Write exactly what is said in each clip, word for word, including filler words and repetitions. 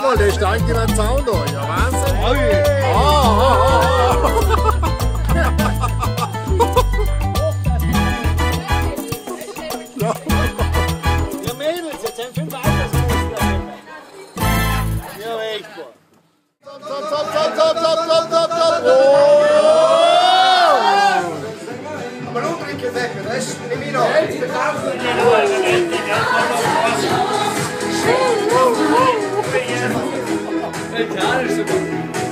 mal, der steigt in den Zaun da. Ja, Wahnsinn. Oh, ah, ah, ah, ja. Ja, Mädels, jetzt sind fünf Altersmuster. Ja, echt. Top, top, top, top, top, top, top, top. Aber nur trinken Deckel, das ist nicht mehr noch. Klar ist so gut.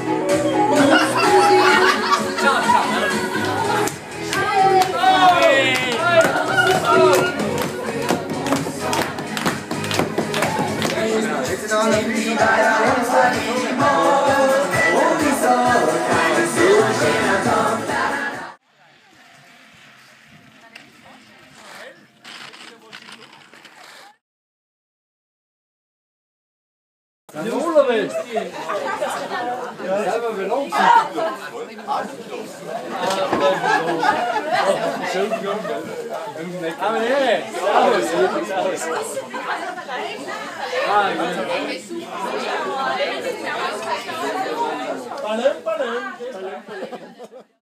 Die Urlaubwelt! Ja, selber belohnt sich. Aber nee, alles, alles. Ah, Ballon, Ballon.